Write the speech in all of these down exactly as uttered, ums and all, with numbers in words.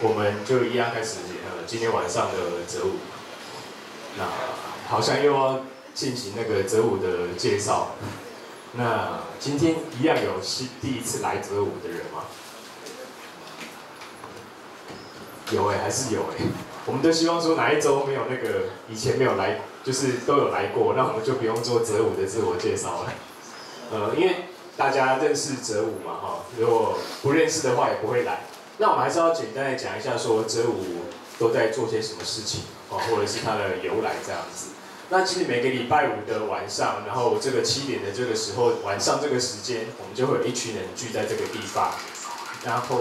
我们就一样开始呃今天晚上的折舞。那好像又要进行那个折舞的介绍。那今天一样有是第一次来折舞的人吗？有哎、欸，还是有哎、欸。我们都希望说哪一周没有那个以前没有来，就是都有来过，那我们就不用做折舞的自我介绍了。呃，因为大家认识折舞嘛，哈，如果不认识的话也不会来。那我们还是要简单的讲一下说折舞都在做些什么事情，哦，或者是它的由来这样子。那其实每个礼拜五的晚上，然后这个七点的这个时候，晚上这个时间，我们就会有一群人聚在这个地方，然后，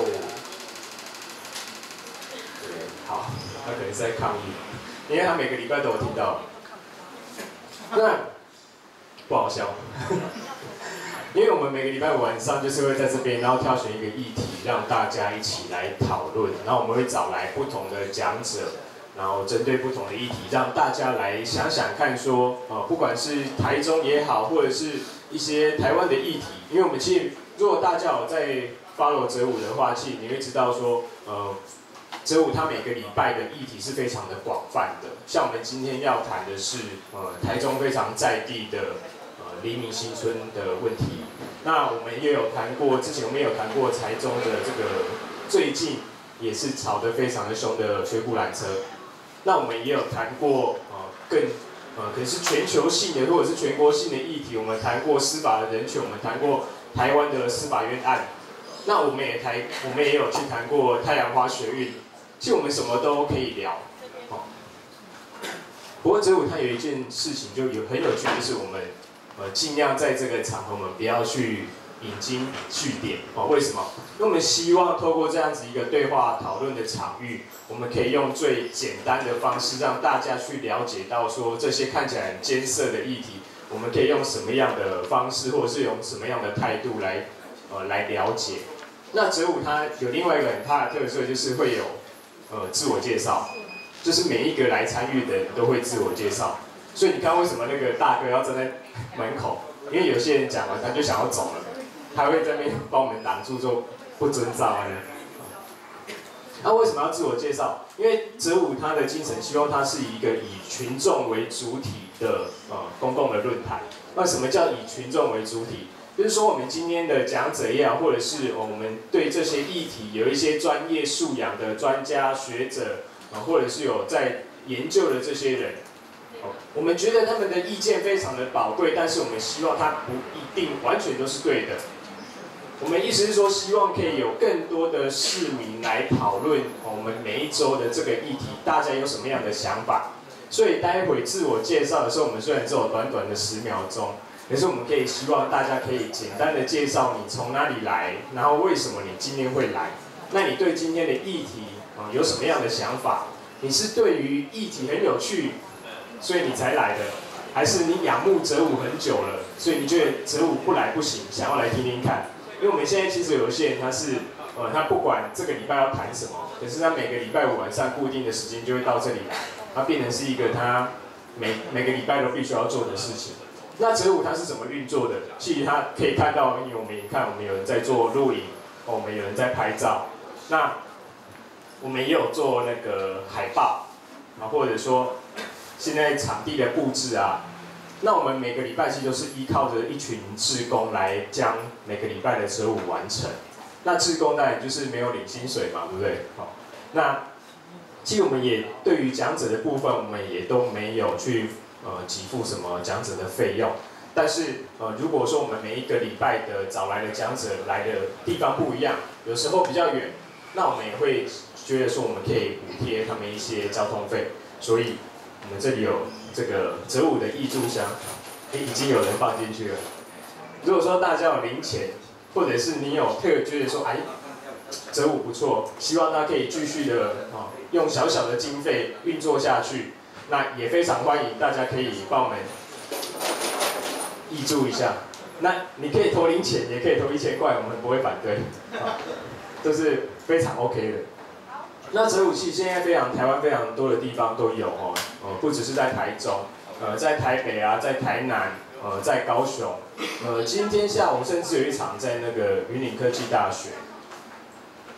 对，好，他可能是在抗议，因为他每个礼拜都有听到，那不好笑。因为我们每个礼拜五晚上就是会在这边，然后挑选一个议题，让大家一起来讨论。然后我们会找来不同的讲者，然后针对不同的议题，让大家来想想看说，呃，不管是台中也好，或者是一些台湾的议题，因为我们其实如果大家有在 follow 折舞的话，其实你会知道说，呃，折舞它每个礼拜的议题是非常的广泛的。像我们今天要谈的是，呃，台中非常在地的。黎明新村的问题，那我们也有谈过，之前我们也有谈过台中的这个最近也是吵得非常的凶的水库缆车，那我们也有谈过呃更呃可能是全球性的或者是全国性的议题，我们谈过司法的人权，我们谈过台湾的司法院案，那我们也谈我们也有去谈过太阳花学运，其实我们什么都可以聊，哦。不过折舞它有一件事情就有很有趣，就是我们。呃，尽量在这个场合，我们不要去引经据典哦。为什么？因为我们希望透过这样子一个对话讨论的场域，我们可以用最简单的方式，让大家去了解到说这些看起来很艰涩的议题，我们可以用什么样的方式，或者是用什么样的态度来呃来了解。那折舞它有另外一个很大的特色，就是会有呃自我介绍，就是每一个来参与的人都会自我介绍。所以你看，为什么那个大哥要站在门口？因为有些人讲完他就想要走了，他会在那边帮我们挡住，说不遵照啊。那为什么要自我介绍？因为折舞它的精神，希望它是一个以群众为主体的呃公共的论坛。那什么叫以群众为主体？就是说我们今天的讲者也好，或者是我们对这些议题有一些专业素养的专家学者啊，或者是有在研究的这些人。我们觉得他们的意见非常的宝贵，但是我们希望它不一定完全都是对的。我们意思是说，希望可以有更多的市民来讨论我们每一周的这个议题，大家有什么样的想法。所以待会自我介绍的时候，我们虽然只有短短的十秒钟，可是我们可以希望大家可以简单的介绍你从哪里来，然后为什么你今天会来，那你对今天的议题啊有什么样的想法？你是对于议题很有趣，所以你才来的，还是你仰慕折舞很久了，所以你觉得折舞不来不行，想要来听听看？因为我们现在其实有一些人他是，呃，他不管这个礼拜要谈什么，可是他每个礼拜五晚上固定的时间就会到这里来，它变成是一个他每每个礼拜都必须要做的事情。那折舞它是怎么运作的？其实它可以看到，因为我们也看，我们有人在做录影，我们有人在拍照，那我们也有做那个海报，啊，或者说。现在场地的布置啊，那我们每个礼拜其实都是依靠着一群志工来将每个礼拜的折舞完成。那志工当然就是没有领薪水嘛，对不对？好，那其实我们也对于讲者的部分，我们也都没有去呃给付什么讲者的费用。但是呃，如果说我们每一个礼拜的找来的讲者来的地方不一样，有时候比较远，那我们也会觉得说我们可以补贴他们一些交通费，所以。我们这里有这个折舞的义助箱，已经有人放进去了。如果说大家有零钱，或者是你有特觉得说，哎，折舞不错，希望它可以继续的啊、哦，用小小的经费运作下去，那也非常欢迎大家可以帮我们挹注一下。那你可以投零钱，也可以投一千块，我们不会反对，啊、哦，这是非常 OK 的。那折舞器现在非常台湾非常多的地方都有哦，呃，不只是在台中，呃，在台北啊，在台南，呃，在高雄，呃，今天下午甚至有一场在那个云林科技大学。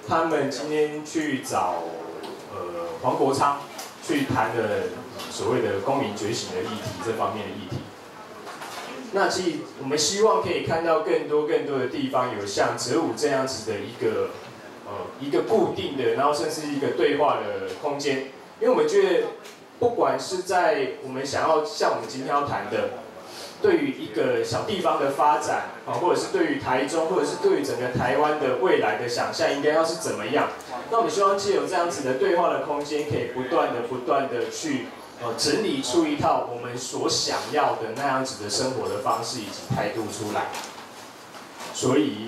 他们今天去找呃黄国昌去谈的所谓的公民觉醒的议题这方面的议题。那其实我们希望可以看到更多更多的地方有像哲武这样子的一个呃一个固定的，然后甚至一个对话的空间，因为我们觉得不管是在我们想要像我们今天要谈的。对于一个小地方的发展啊，或者是对于台中，或者是对于整个台湾的未来的想象，应该要是怎么样？那我们希望借由这样子的对话的空间，可以不断的、不断的去呃整理出一套我们所想要的那样子的生活的方式以及态度出来。所以，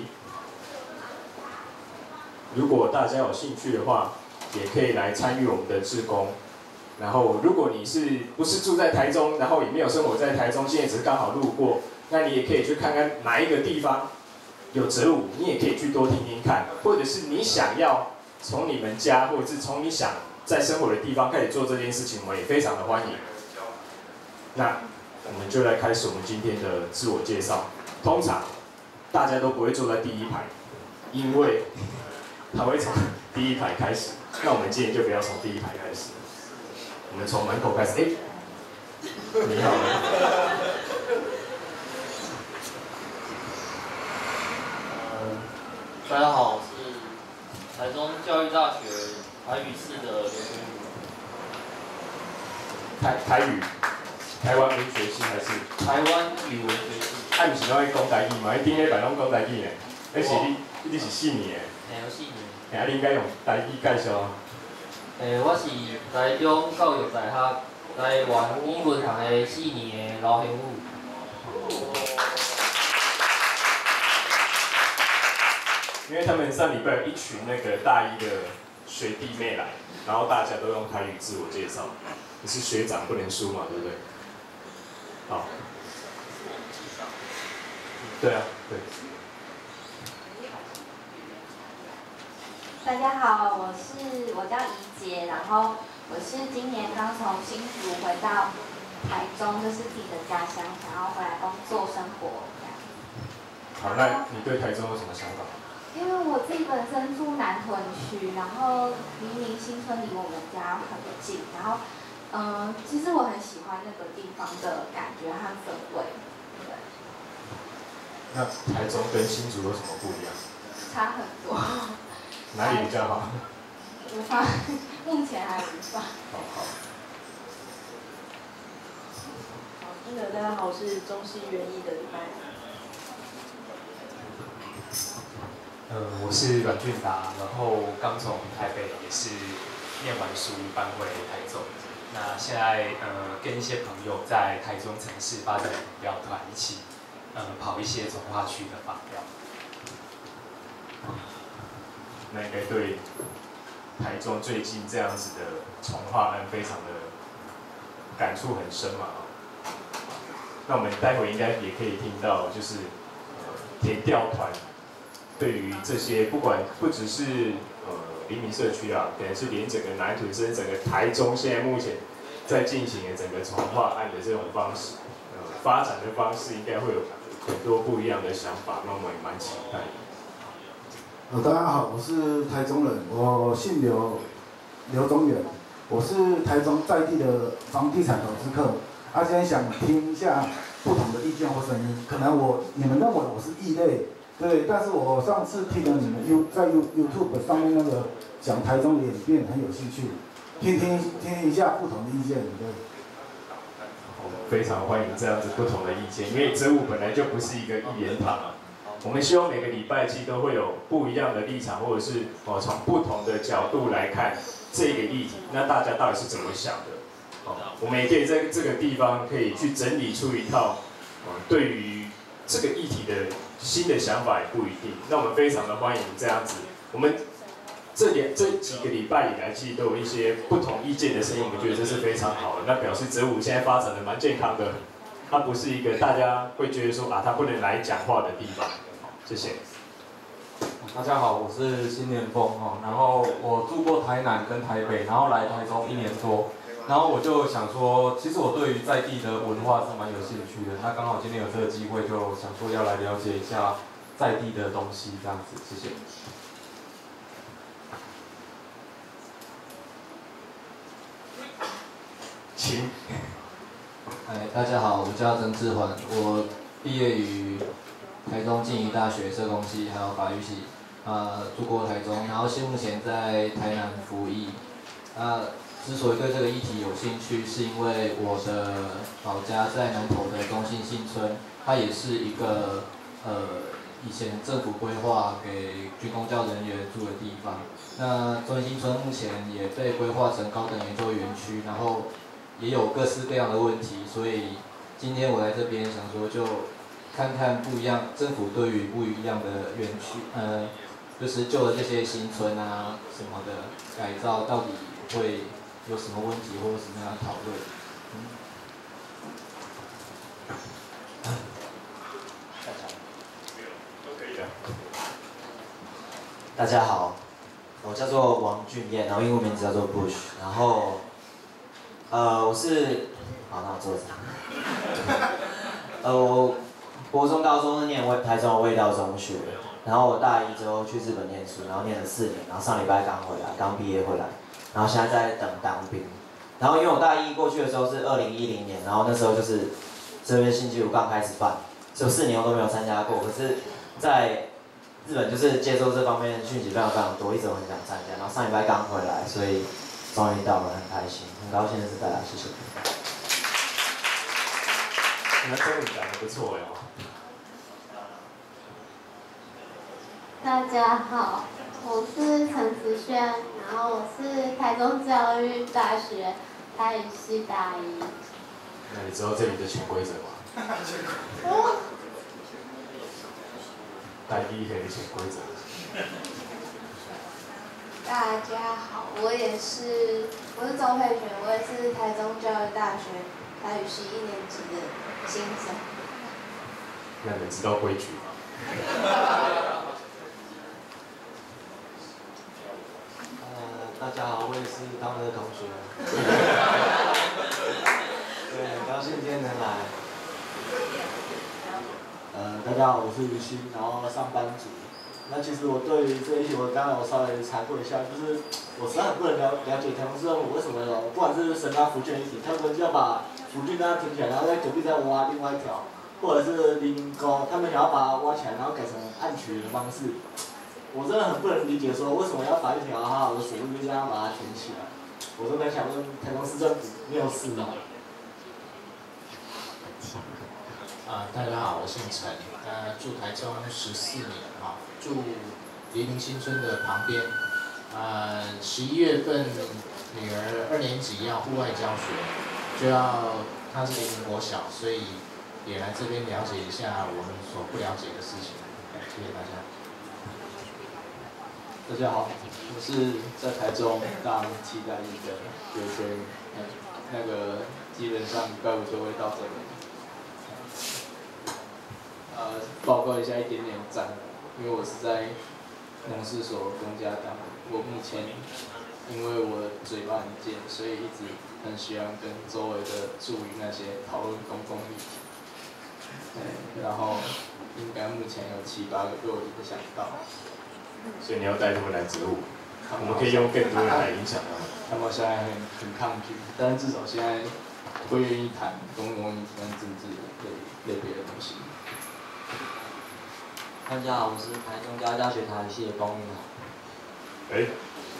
如果大家有兴趣的话，也可以来参与我们的志工。然后，如果你是不是住在台中，然后也没有生活在台中，现在只是刚好路过，那你也可以去看看哪一个地方有哲武，你也可以去多听听看，或者是你想要从你们家，或者是从你想在生活的地方开始做这件事情，我们也非常的欢迎。那我们就来开始我们今天的自我介绍。通常大家都不会坐在第一排，因为他会从第一排开始。那我们今天就不要从第一排开始。我们从门口开始，哎，你好。 呃，大家好，我是台中教育大学台语系的刘轩宇。 台台语，台湾文学系还是？ 台湾语文学系。 啊，毋是拢爱讲台语嘛？迄顶个版拢讲台语呢，迄是你，你是四年的。 嘿，我四年。 嘿，啊，你应该用台语介绍啊。 诶，我是台中教育大学台湾语文系的四年的老兄母。 因为他们上礼拜有一群那个大一的学弟妹来，然后大家都用台语自我介绍。你是学长不能输嘛，对不对？好。对啊，对。 大家好，我是我叫怡杰，然后我是今年刚从新竹回到台中，这是自己的家乡，想要回来工作生活这样。 好，那你对台中有什么想法？ 因为我自己本身住南屯区，然后黎明新村离我们家很近，然后嗯、呃，其实我很喜欢那个地方的感觉和氛围。对。 那台中跟新竹有什么不一样？ 差很多。 哪里比较好？ 无法，目前还无法。 好好。 好，那个大家好，我是中西园艺的李白。 呃，我是阮俊达，然后刚从台北也是念完书搬回台中，那现在呃跟一些朋友在台中城市发展访寮团一起，呃跑一些从化区的访寮。 那应该对台中最近这样子的重划案非常的感触很深嘛。那我们待会应该也可以听到，就是田调团对于这些不管不只是呃黎明社区啊，可能是连整个南屯甚至整个台中现在目前在进行的整个重划案的这种方式，呃发展的方式应该会有很多不一样的想法，那我们也蛮期待的。 呃，大家好，我是台中人，我姓刘，刘宗远，我是台中在地的房地产投资客。啊，今天想听一下不同的意见或声音，可能我你们认为我是异类，对，但是我上次听了你们 U 在 You YouTube 上面那个讲台中的演变很有兴趣，听听听一下不同的意见，对。 我们非常欢迎这样子不同的意见，因为哲武本来就不是一个一言堂啊。我们希望每个礼拜其实都会有不一样的立场，或者是哦从不同的角度来看这个议题，那大家到底是怎么想的？哦，我们也可以在这个地方可以去整理出一套，哦对于这个议题的新的想法也不一定。那我们非常的欢迎这样子，我们这两这几个礼拜以来，其实都有一些不同意见的声音，我们觉得这是非常好的。那表示哲武现在发展的蛮健康的，它不是一个大家会觉得说啊，它不能来讲话的地方。谢谢。 大家好，我是新年风哦，然后我住过台南跟台北，然后来台中一年多，然后我就想说，其实我对于在地的文化是蛮有兴趣的，那刚好今天有这个机会，就想说要来了解一下在地的东西，这样子，谢谢。 请。 哎，大家好，我叫曾志环，我毕业于台中静宜大学社工系，还有法律系，呃，住过台中，然后现目前在台南服役。呃，之所以对这个议题有兴趣，是因为我的老家在南投的中信新村，它也是一个呃以前政府规划给军公教人员住的地方。那中信新村目前也被规划成高等研究园区，然后也有各式各样的问题，所以今天我来这边想说就看看不一样政府对于不一样的园区，呃，就是旧的这些新村啊什么的改造到底会有什么问题或者什么样的讨论。嗯大家好，我叫做王俊彦，然后英文名字叫做 Bush， 然后，呃，我是，好，那我坐着。呃，我国中、高中是念味台中的味道中学，然后我大一之后去日本念书，然后念了四年，然后上礼拜刚回来，刚毕业回来，然后现在在等当兵。然后因为我大一过去的时候是二零一零年，然后那时候就是这边新纪录刚开始办，所以四年我都没有参加过，可是，在日本就是接受这方面的讯息非常非常多，一直很想参加。然后上礼拜刚回来，所以终于到了，很开心，很高兴认识大家，谢谢。 你们中文讲得不错哟。 大家好，我是陈子萱，然后我是台中教育大学台语系大一。 那你知道这里的潜规则吗？台一可以潜规则。 大家好，我也是，我是周佩璇，我也是台中教育大学台语系一年级的新生。 那你们知道规矩吗？ 呃，大家好，我也是他们的同学。对，很高兴今天能来。呃，大家好，我是于鑫，然后上班族。那其实我对于这一题，我刚刚有稍微查过一下，就是我实在很不能了了解台中市政府为什么有，不管是神冈福建一体，他们要把福建那样停起来，然后在隔壁再挖另外一条，或者是黎明沟，他们想要把它挖起来，然后改成暗渠的方式。我真的很不能理解，说为什么要把一条好好的水路就这样把它填起来？我真的想问台中市政府，没有事吗？ 啊、呃，大家好，我姓陈，呃，住台中十四年哈、哦，住黎明新村的旁边。呃，十一月份女儿二年级要户外教学，就要她是黎明国小，所以也来这边了解一下我们所不了解的事情。谢谢大家。 大家好，我是在台中当替代役的学生，嗯，那个基本上礼拜五就会到这里。呃，报告一下一点点战果，因为我是在农事所公家当，我目前因为我嘴巴很贱，所以一直很喜欢跟周围的助理那些讨论公共议题。对，然后应该目前有七八个被我影响到。 所以你要带他们来植物，我们可以用更多人来影响他们。 他们现在很很抗拒，但是至少现在会愿意谈公共议题跟政治类类别的东西。 大家好，我是台中教育大学台语系的龚玉豪。 哎，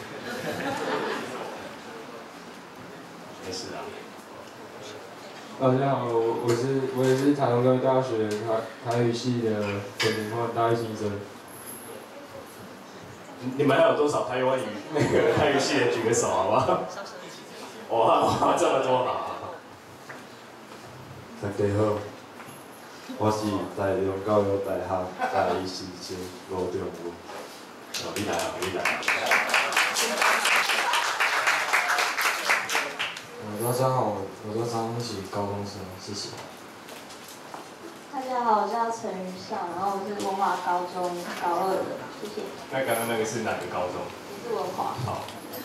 没事啊。 大家好，我我是我也是台中教育大学台台语系的本土化大一新生。 你们还有多少台湾语那个台语系的举个手好不好？哇哇，这么多好。 大家好，我是台中教育大学大一新生罗仲文。 哦，你来啊，你来啊。 呃，大家好，我叫张一起高中生，谢谢。 大家好，我叫陈瑜尚，然后我是文华高中高二的，谢谢。 那刚刚那个是哪个高中？ 是文华。 好。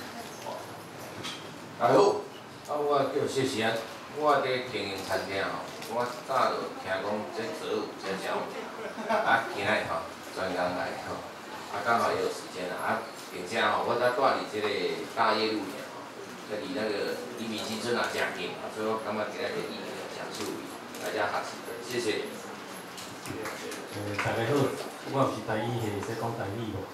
大家好，啊，我叫谢时安，我伫经营餐厅吼，我早就听讲这做有这招，啊，今仔吼专工来吼，啊，刚好也有时间啊，啊，并且吼，我才住伫这个大业路尔吼， 家己那个黎明青春也真紧，所以我感觉今日的议题真趣味，大家学习，谢谢。 呃，大家好，我是台语系，会使讲台语无？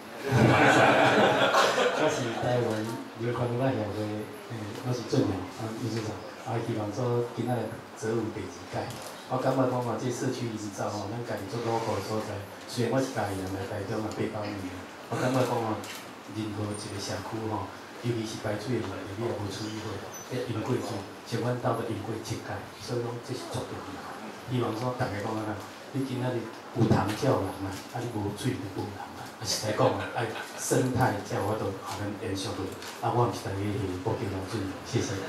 我是台湾流传文化协会，诶，我是俊良，啊，秘书长，啊，希望说今仔日择舞第二届。我感觉讲话这社区营造吼，咱家己做local的所在，虽然我是家己人来台中嘛八九年，我感觉讲吼，任何一个社区吼，尤其是排水的问题，你也无处理好，要饮过水，像阮兜就饮过七届，所以讲这是足重要。希望说大家讲啊，你今仔日有虫才有人啊，啊你无水就无人啊。啊，实在讲啊，爱生态才有法度互咱延续落。啊，我毋是台语系补救老师，谢谢。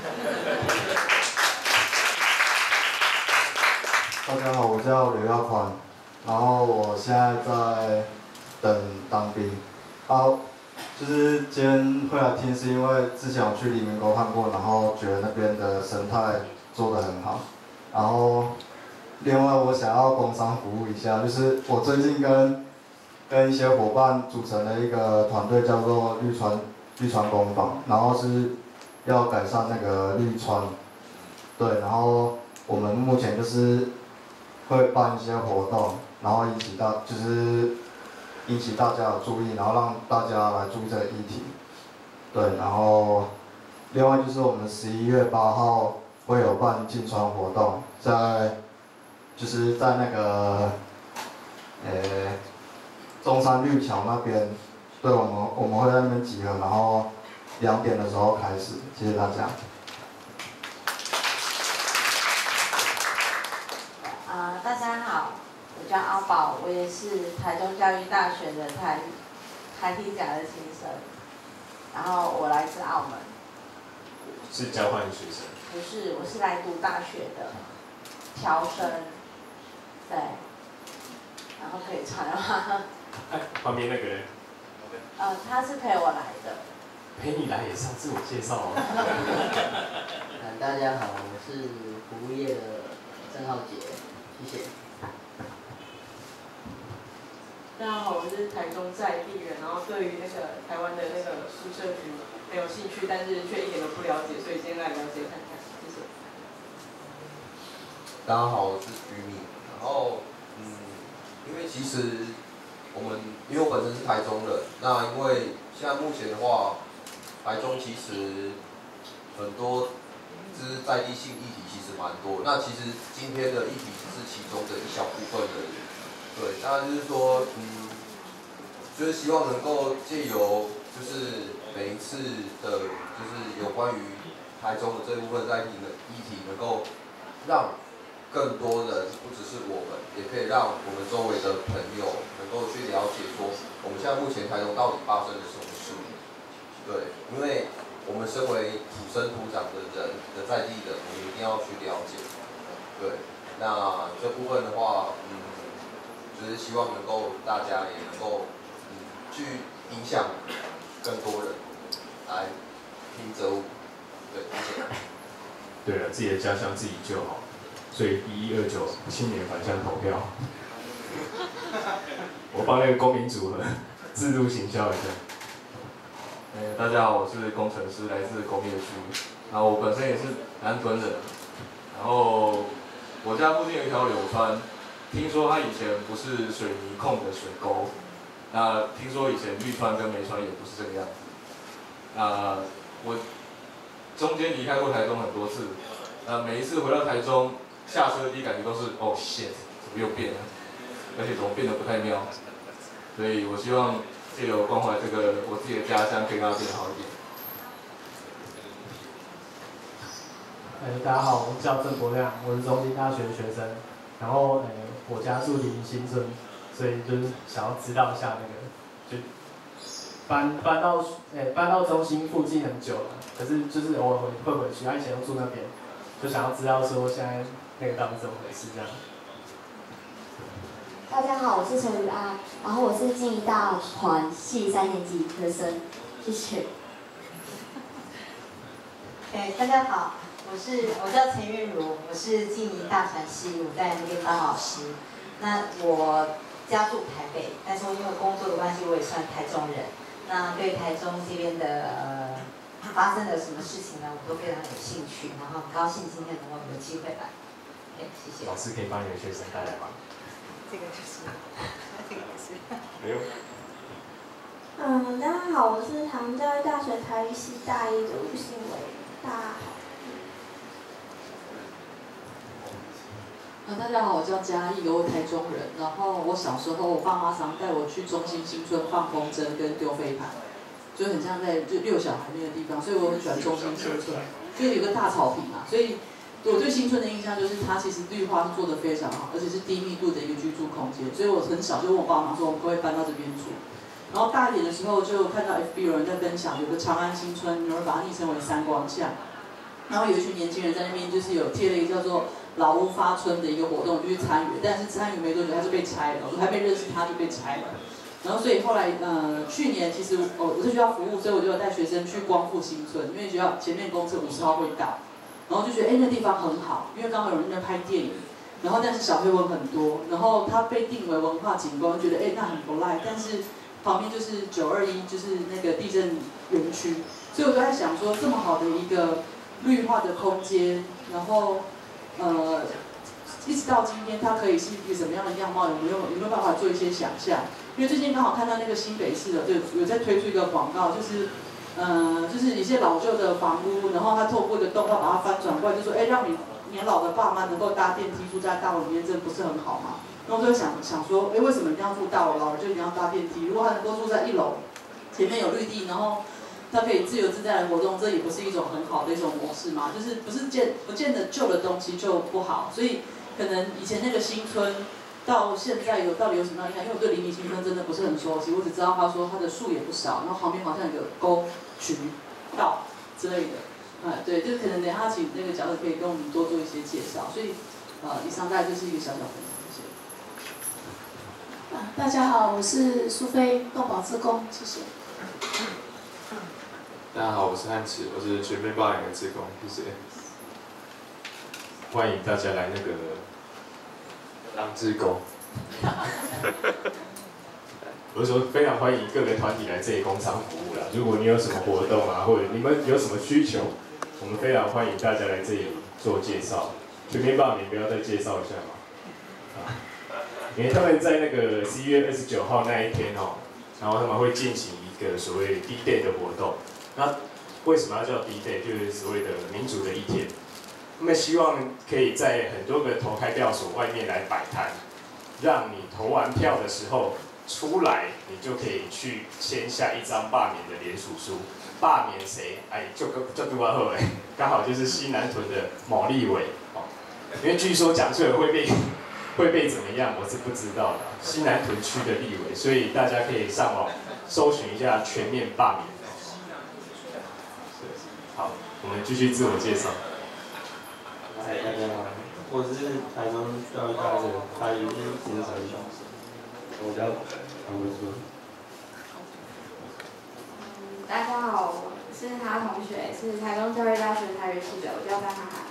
大家好，我叫刘耀宽，然后我现在在等当兵。啊，就是今天会来听，是因为之前我去黎明沟看过，然后觉得那边的生态做得很好。然后，另外我想要工商服务一下，就是我最近跟跟一些伙伴组成了一个团队，叫做绿川绿川工坊，然后是要改善那个绿川，对，然后我们目前就是会办一些活动，然后引起大就是引起大家的注意，然后让大家来注意这个议题，对，然后另外就是我们十一月八号会有办进川活动，在就是在那个呃。中山绿桥那边，对，我们我们会在那边集合，然后两点的时候开始，谢谢大家。 啊、呃，大家好，我叫阿宝，我也是台中教育大学的台台体甲的新生，然后我来自澳门。 是交换学生？ 不是，我是来读大学的侨生，对，然后可以传吗？ 哎，旁边那个人。 呃，他是陪我来的。 陪你来也是要自我介绍哦。 嗯，大家好，我是服务业的郑浩杰，谢谢。 大家好，我是台中在地人，然后对于那个台湾的那个宿舍局很有兴趣，但是却一点都不了解，所以今天来了解看看，谢谢。 大家好，我是居民，然后嗯，因为其实。我们因为我本身是台中人，那因为现在目前的话，台中其实很多就是在地性议题其实蛮多。那其实今天的议题只是其中的一小部分而已。对，那就是说，嗯，就是希望能够借由就是每一次的，就是有关于台中的这部分在地的议题，能够让更多人，不只是我们，也可以让我们周围的朋友能够去了解说，我们现在目前台中到底发生了什么事。对，因为我们身为土生土长的人的在地人，我们一定要去了解。对，那这部分的话，嗯，就是希望能够大家也能够嗯去影响更多人来听泽舞。对，谢谢。 对了，自己的家乡自己救好。所以一一二九青年返乡投票，我帮那个公民组合自助行销一下。 呃，大家好，我是工程师，来自工业区，然后我本身也是南屯人，然后我家附近有一条柳川，听说它以前不是水泥控的水沟，那听说以前绿川跟梅川也不是这个样子，那我中间离开过台中很多次，那每一次回到台中。下车第一感觉都是哦 shit， 怎么又变了？而且怎么变得不太妙？所以我希望借由关怀这个我自己的家乡，可以让它变得好一点。 哎，大家好，我叫郑国亮，我是中兴大学的学生。然后，哎，我家住黎明新村，所以就是想要知道一下那个，就搬搬到哎搬到中兴附近很久了，可是就是偶尔会会回去，他以前都住那边，就想要知道说现在。那个到底怎么回事？这样。 大家好，我是陈雨安，然后我是静宜大传系三年级学生，谢谢。 哎，大家好，我是我叫陈韵如，我是静宜大传系，我在那边当老师。那我家住台北，但是因为工作的关系，我也算台中人。那对台中这边的呃发生了什么事情呢，我都非常有兴趣，然后很高兴今天能够有机会来。OK， 谢谢。 老师可以帮你的学生带来吗？ 这个就是，这个也是。 没有。 嗯，大家好，我是台中教育大学台语系大一的吴信伟，大家好。 呃，大家好，我叫嘉义，我台中人。然后我小时候，我爸妈常带我去中心新村放风筝跟丢飞盘，就很像在就遛小孩那个地方，所以我很喜欢中心新村，因为有个大草坪嘛，所以我对新村的印象就是它其实绿化是做得非常好，而且是低密度的一个居住空间，所以我很小就问我爸妈说，我们可不可以搬到这边住？然后大一点的时候就看到 F B 有人在分享，有个长安新村，有人把它昵称为三光巷，然后有一群年轻人在那边就是有贴了一个叫做老屋发村的一个活动，就去参与，但是参与没多久他就被拆了，我还没认识他就被拆了。然后所以后来呃去年其实我我在学校服务，所以我就有带学生去光复新村，因为学校前面公车五十号会到，然后就觉得哎那地方很好，因为刚好有人在拍电影，然后但是小黑蚊很多，然后它被定为文化景观，觉得哎那很不赖，但是旁边就是九二一就是那个地震园区，所以我就在想说这么好的一个绿化的空间，然后呃。一直到今天，它可以是一个什么样的样貌？有没有有没有办法做一些想象？因为最近刚好看到那个新北市的，就有在推出一个广告，就是，呃，就是一些老旧的房屋，然后它透过一个动画把它翻转过来，就说，哎，让你年老的爸妈能够搭电梯住在大楼里面，这不是很好吗？然后我就想想说，哎，为什么一定要住大楼？老人就一定要搭电梯？如果他能够住在一楼，前面有绿地，然后他可以自由自在的活动，这也不是一种很好的一种模式吗？就是不是见不见得旧的东西就不好，所以。可能以前那个新村，到现在有到底有什么样的影响？因为我对黎明新村真的不是很熟悉，我只知道他说他的树也不少，然后旁边好像有个沟渠道之类的，哎，对，就可能等一下请那个角色可以跟我们多做一些介绍。所以，呃，以上大概就是一个小小分享，谢谢。 啊，大家好，我是苏菲动保志工，谢谢。 大家好，我是汉池，我是全面霸凌的志工，谢谢。 欢迎大家来那个当志工。 我是说非常欢迎各个团体来这里工商服务啦。如果你有什么活动啊，或者你们有什么需求，我们非常欢迎大家来这里做介绍。全面霸凌不要再介绍一下吗？啊，因为他们在那个十一月二十九号那一天哦，然后他们会进行一个所谓 D Day 的活动。那为什么要叫 D Day？ 就是所谓的民主的一天。他们希望可以在很多个投开票所外面来摆摊，让你投完票的时候出来，你就可以去签下一张罢免的联署书。罢免谁？哎，就就杜阿赫哎，刚好就是西南屯的某立委哦。因为据说讲出来会被会被怎么样，我是不知道的。西南屯区的立委，所以大家可以上网搜寻一下全面罢免。好，我们继续自我介绍。 嗨，大家好，我是台中教育大学台语系精神系，我叫唐文书。 大家好，我是他同学，是台中教育大学台语系的，我叫张涵涵。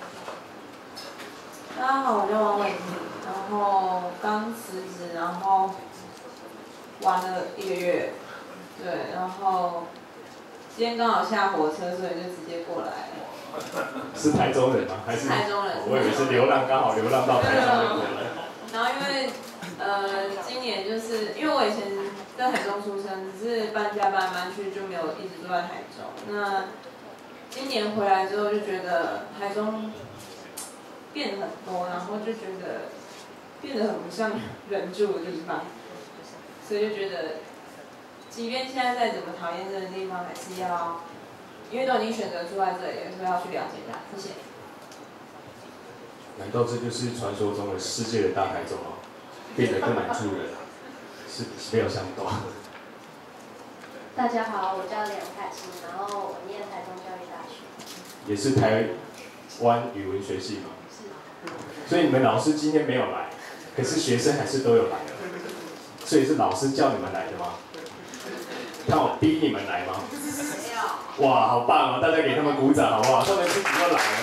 大家好，我叫王伟婷，然后刚辞职，然后玩了一个月，对，然后今天刚好下火车，所以就直接过来。 是台中人吗？还是台中人？ 我以为是流浪，刚好流浪到台中就过来。 然后因为呃，今年就是因为我以前在台中出生，只是搬家搬来搬去就没有一直住在台中。那今年回来之后就觉得台中变很多，然后就觉得变得很不像人住的地方，所以就觉得，即便现在再怎么讨厌这个地方，还是要。因为都已经选择住在这里，所以要去了解它。谢谢。 难道这就是传说中的世界的大台中吗？变得更难住人，是没有想到。 大家好，我叫梁凯欣，然后我念台中教育大学。 也是台湾语文学系吗？是。所以你们老师今天没有来，可是学生还是都有来的。所以是老师叫你们来的吗？他有逼你们来吗？哇，好棒哦！大家给他们鼓掌好不好？他们自己都来了。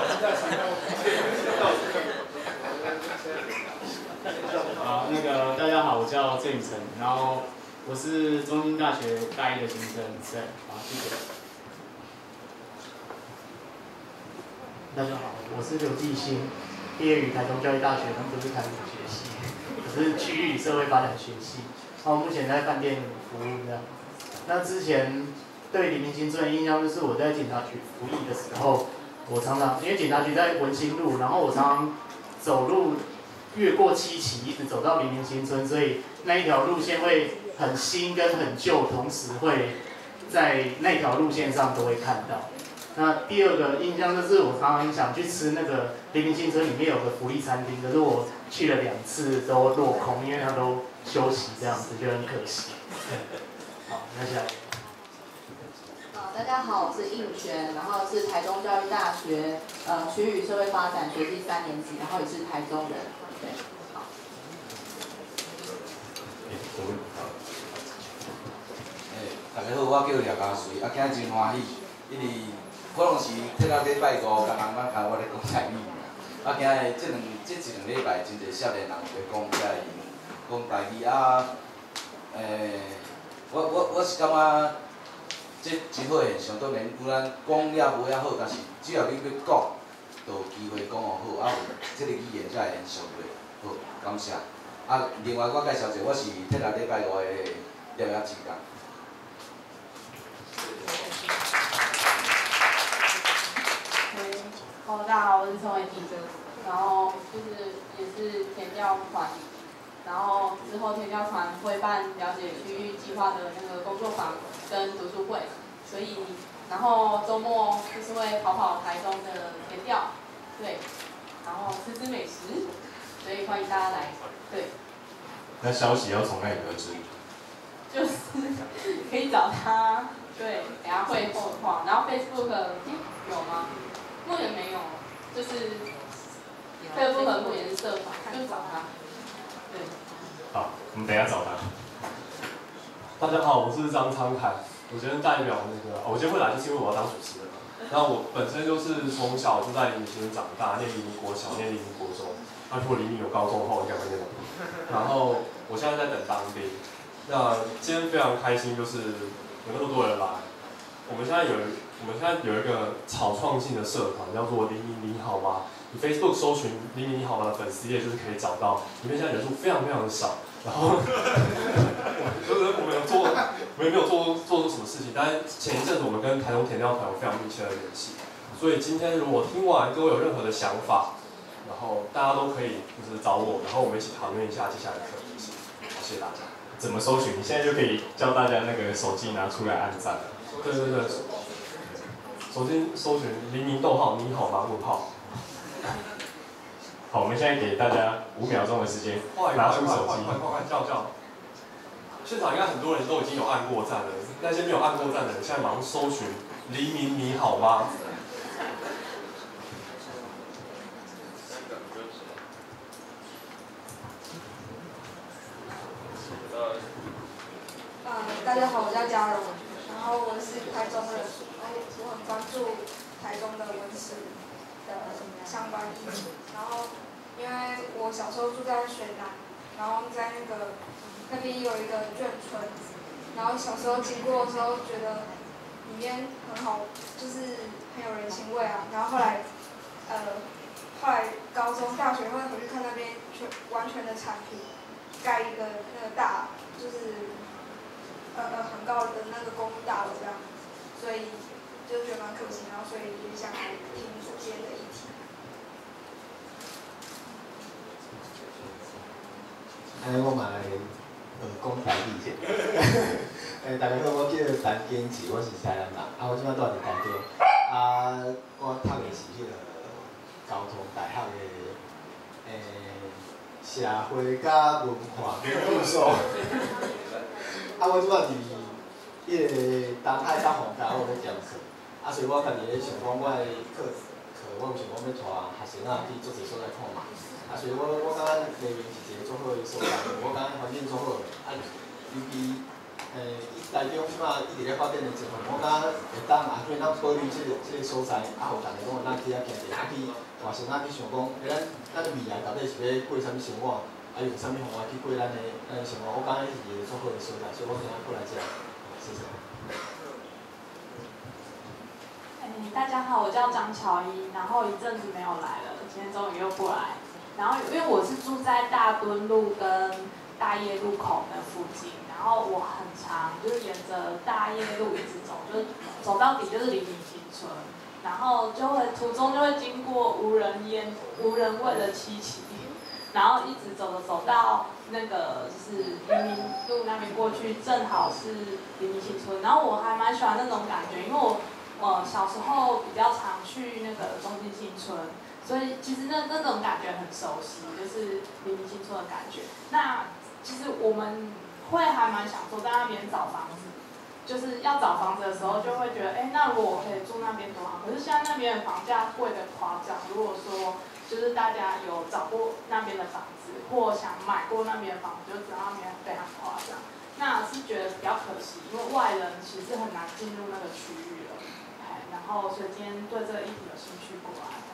好，那个大家叫郑宇成，然后我是中兴大学大一的新生，对，好，谢谢。 大家好，我是刘继兴，毕业于台中教育大学工作是台语学系，我是区域社会发展学系，然后目前在饭店服务这样。那之前对黎明新村的印象就是我在警察局服役的时候，我常常因为警察局在文心路，然后我常常走路越过七期，一直走到黎明新村，所以那一条路线会很新跟很旧，同时会在那条路线上都会看到。那第二个印象就是我常常想去吃那个黎明新村里面有个福利餐厅，可是我去了两次都落空，因为它都休息这样子，就很可惜。好，那下来。 呃，大家好，我是应璇，然后是台中教育大学呃区域社会发展学系三年级，然后也是台中人。对，好。 诶，大家好，我叫廖家瑞，啊，今日真欢喜，因为可能是迄个礼拜五，刚刚咱甲我咧讲台语，啊，今日即两即一两礼拜真侪少年人在讲遮个讲台语啊，诶，我我我是感觉这真好现象，当然有咱讲了无遐好，但是只要你要讲，就有机会讲互好，啊有即个语言才会延续落。好，感谢。啊，另外我介绍者，我是铁力礼拜五的廖雅志工。 好，大家好，我是陈伟婷，然后就是也是田调团，然后之后田调团会办了解区域计划的那个工作坊跟读书会，所以然后周末就是会跑跑台中的田调，对，然后吃吃美食，所以欢迎大家来，对。 那消息要从哪里得知？ 就是可以找他，对，等下会后的话，然后 Facebook 有吗？目前没有，就是 Facebook 目前是社团，就找他。对。 好，我们等一下找他。 大家好，我是张昌凯，我今天代表那个，我今天会来就是因为我要当主持人。然后我本身就是从小就在黎明新村长大，念黎明国小，念黎明国中。那如果黎明有高中的话，我应该会念到。然后我现在在等当兵。那今天非常开心，就是有那么多人来。我们现在有，我们现在有一个草创性的社团，叫做“黎明你好吗”。你 Facebook 搜寻“黎明你好吗”的粉丝页，就是可以找到。里面现在人数非常非常的少。然后，就是我们有做，我们也没有做做出什么事情，但是前一阵子我们跟台中田调团有非常密切的联系。所以今天如果听完各位有任何的想法，然后大家都可以就是找我，然后我们一起讨论一下接下来的课题。好，谢谢大家。 怎么搜寻？你现在就可以教大家那个手机拿出来按赞。 对对对，手机搜寻黎明逗号你好吗问号。 好，我们现在给大家五秒钟的时间，拿出手机。 快快快叫叫！现场应该很多人都已经有按过赞了，那些没有按过赞的人，现在马上搜寻黎明你好吗？ 呃，大家好，我叫嘉荣，然后我是台中人，然后我很关注台中的文史的相关议题，然后因为我小时候住在水南，然后在那个那边有一个眷村，然后小时候经过的时候觉得里面很好，就是很有人情味啊，然后后来呃后来高中、大学会回去看那边全完全的铲平，盖一个那个大就是。呃呃，很高的那个公寓大楼这样，所以就觉得蛮可惜，然后所以也想来听这些的议题。 哎，我嘛来呃讲台语者。诶，大家好，我叫陈建志，我是台南人，啊，我即摆住伫台中，啊，我读的是迄个交通大学的诶社会甲文化研究所。啊，我即摆伫迄个东海甲逢甲我咧兼课，啊，所以我家己咧想讲，我的课课我有想讲要带学生仔去做一所在看嘛，啊，所以我我感觉黎明是一个足好的所在，我感觉环境足好，啊，尤其诶，台中即摆一直咧发展的情况，我感觉会当啊，对咱保留即个即个所在，啊，互逐个讲咱去遐行者，啊去学生仔去想讲，诶，咱咱未来到底是要过啥物生活？ 啊用啥物方法去过咱的咱的生活，我感觉是一个足好的所在，所以我今仔过来这，谢谢。 哎，大家好，我叫张乔伊，然后一阵子没有来了，今天终于又过来。然后因为我是住在大墩路跟大业路口那附近，然后我很常就是沿着大业路一直走，就是走到底就是黎明新村，然后就会途中就会经过无人烟、无人味的七期，然后一直走着走到那个就是黎明路那边过去，正好是黎明新村，然后我还蛮喜欢那种感觉，因为我呃小时候比较常去那个中心新村。所以其实那那种感觉很熟悉，就是黎明新村的感觉。那其实我们会还蛮想说在那边找房子，就是要找房子的时候就会觉得，哎，那如果我可以住那边多好。可是现在那边的房价贵得夸张。如果说就是大家有找过那边的房子，或想买过那边的房子，就知道那边非常夸张。那是觉得比较可惜，因为外人其实很难进入那个区域了。哎，然后所以今天对这个议题有兴趣过来。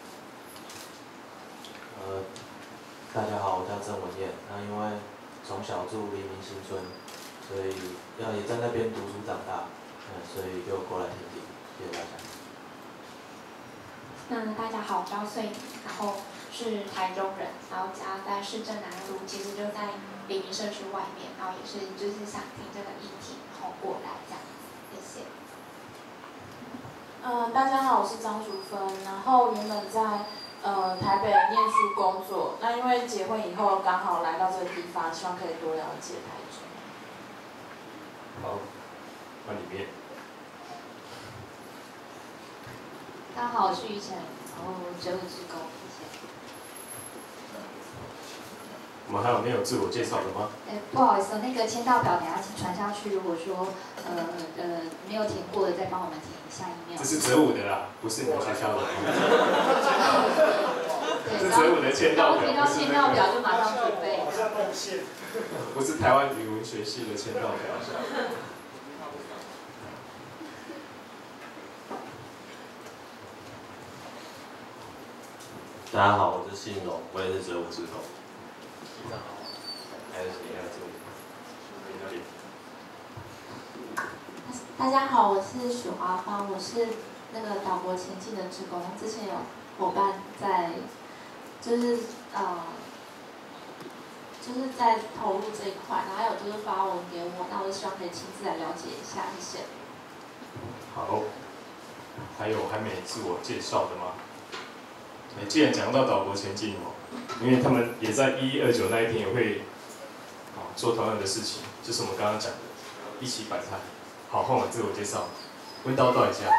呃，大家好，我叫郑文彦。那因为从小住黎明新村，所以要也在那边读书长大，嗯，所以就过来听听，谢谢大家。 那大家好，我叫穗妮，然后是台中人，然后家在市政南路，其实就在黎明社区外面，然后也是就是想听这个议题，然后过来这样子，谢谢。 嗯、呃，大家好，我是张淑芬，然后原本在。呃，台北念书工作，那因为结婚以后刚好来到这个地方，希望可以多了解台中。 好，换里面。 大家好，我是于晨，然后职务志工，谢谢。 我们还有没有自我介绍的吗？ 哎，不好意思，那个签到表等下请传下去。如果说呃呃没有填过的，再帮我们填一下 email。 这是职务的啦，不是你们学校的。是职务的签到表， 提到签到表就马上准备。 不是台湾语文学系的签到表。 大家好，我是信荣，我也是职务志工。还有谁要做？ 大家好，我是许华芳，我是那个岛国前进的志工，之前有伙伴在，就是呃，就是在投入这一块，然后还有就是发文给我，那我就希望可以亲自来了解一下，谢谢。 好，还有还没自我介绍的吗？哎，既然讲到岛国前进哦，因为他们也在一一二九那一天也会，啊，做同样的事情，就是我们刚刚讲的，一起摆摊。好，换我自我介绍，温叨叨一下。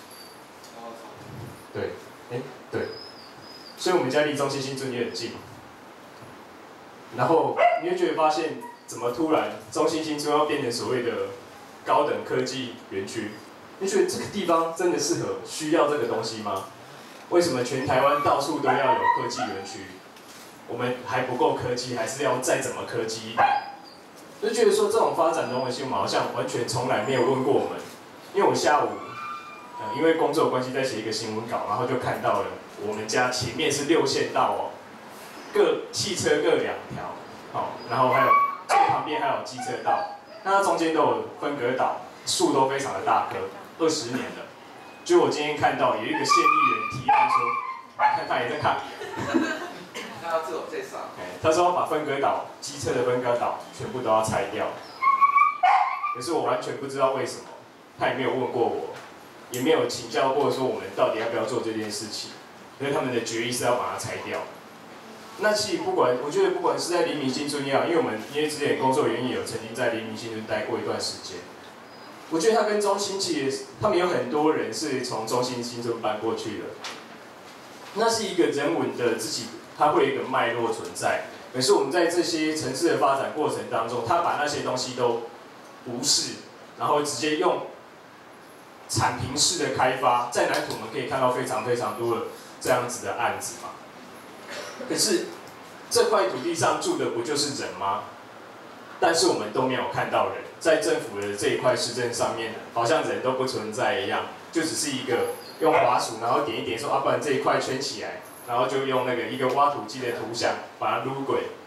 对，哎，对，所以我们家离中心新村也很近。然后你会觉得发现，怎么突然中心新村要变成所谓的高等科技园区？你觉得这个地方真的适合、需要这个东西吗？为什么全台湾到处都要有科技园区？我们还不够科技，还是要再怎么科技一点？就觉得说这种发展的东西，我们好像完全从来没有问过我们。因为我下午，呃，因为工作关系在写一个新闻稿，然后就看到了我们家前面是六线道哦，各汽车各两条，好、哦，然后还有最旁边还有机车道，那它中间都有分隔岛，树都非常的大棵，二十年了。就我今天看到有一个县议员提案说，看看也在看。 那要自我介绍。 哎，他说要把分隔岛、机车的分隔岛全部都要拆掉。可是我完全不知道为什么，他也没有问过我，也没有请教过说我们到底要不要做这件事情。所以他们的决议是要把它拆掉。那其实不管，我觉得不管是在黎明新村也好，因为我们因为之前工作原因有曾经在黎明新村待过一段时间。我觉得它跟中心其实，他们有很多人是从中心新村搬过去的。那是一个人文的自己，它会有一个脉络存在。可是我们在这些城市的发展过程当中，他把那些东西都无视，然后直接用产品式的开发，在南土我们可以看到非常非常多的这样子的案子嘛。可是这块土地上住的不就是人吗？但是我们都没有看到人，在政府的这一块市政上面，好像人都不存在一样，就只是一个用滑鼠，然后点一点说啊，不然这一块圈起来，然后就用那个一个挖土机的图像把它撸轨，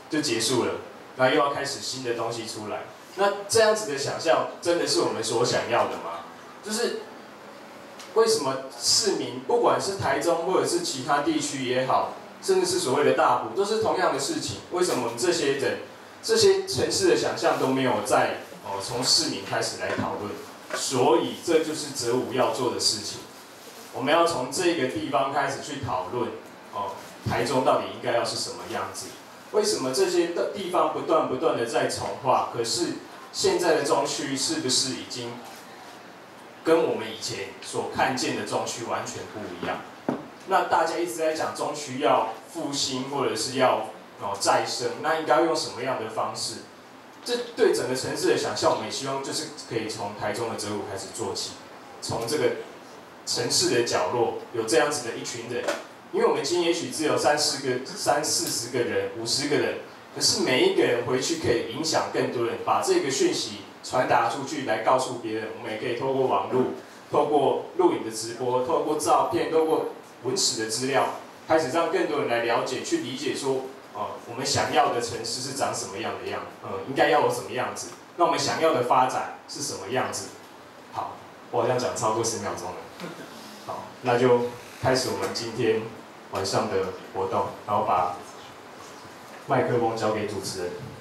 就结束了，然后又要开始新的东西出来。那这样子的想象，真的是我们所想要的吗？就是为什么市民，不管是台中或者是其他地区也好，甚至是所谓的大埔，都是同样的事情。为什么我们这些人，这些城市的想象都没有在哦从市民开始来讨论？所以这就是哲武要做的事情。我们要从这个地方开始去讨论哦，台中到底应该要是什么样子？为什么这些地方不断不断的在重化？可是现在的中区是不是已经跟我们以前所看见的中区完全不一样？那大家一直在讲中区要复兴或者是要哦再生，那应该用什么样的方式？这对整个城市的想象，我们也希望就是可以从台中的哲武开始做起，从这个城市的角落有这样子的一群人，因为我们今天也许只有三四个、三四十个人、五十个人，可是每一个人回去可以影响更多人，把这个讯息传达出去，来告诉别人。我们也可以透过网络、透过录影的直播、透过照片、透过文史的资料，开始让更多人来了解、去理解说。哦，我们想要的城市是长什么样的样？呃，应该要有什么样子？那我们想要的发展是什么样子？好，我好像讲超过十秒钟了。好，那就开始我们今天晚上的活动，然后把麦克风交给主持人。